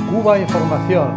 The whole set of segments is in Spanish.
Cuba Información.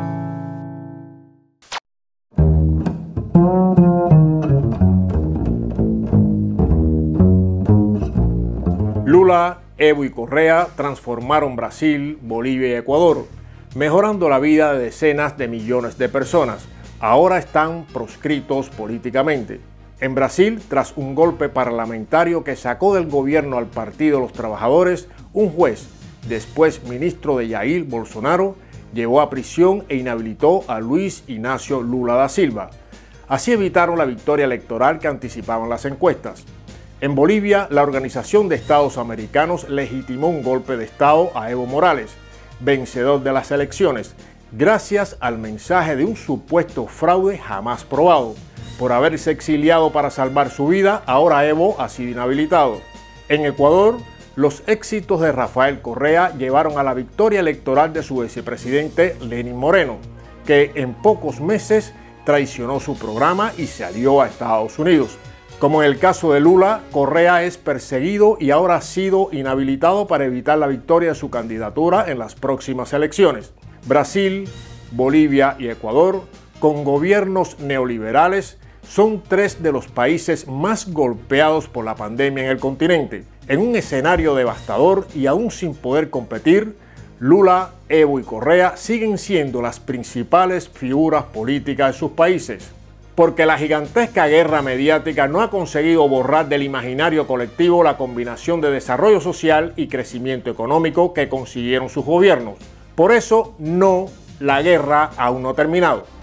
Lula, Evo y Correa transformaron Brasil, Bolivia y Ecuador, mejorando la vida de decenas de millones de personas. Ahora están proscritos políticamente. En Brasil, tras un golpe parlamentario que sacó del gobierno al Partido de los Trabajadores, un juez, después ministro de Jair Bolsonaro, llevó a prisión e inhabilitó a Luis Inácio Lula da Silva. Así evitaron la victoria electoral que anticipaban las encuestas. En Bolivia, la Organización de Estados Americanos legitimó un golpe de Estado a Evo Morales, vencedor de las elecciones, gracias al mensaje de un supuesto fraude jamás probado. Por haberse exiliado para salvar su vida, ahora Evo ha sido inhabilitado. En Ecuador, los éxitos de Rafael Correa llevaron a la victoria electoral de su vicepresidente Lenín Moreno, que en pocos meses traicionó su programa y se alió a Estados Unidos. Como en el caso de Lula, Correa es perseguido y ahora ha sido inhabilitado para evitar la victoria de su candidatura en las próximas elecciones. Brasil, Bolivia y Ecuador, con gobiernos neoliberales, son tres de los países más golpeados por la pandemia en el continente. En un escenario devastador y aún sin poder competir, Lula, Evo y Correa siguen siendo las principales figuras políticas de sus países. Porque la gigantesca guerra mediática no ha conseguido borrar del imaginario colectivo la combinación de desarrollo social y crecimiento económico que consiguieron sus gobiernos. Por eso, la guerra aún no ha terminado.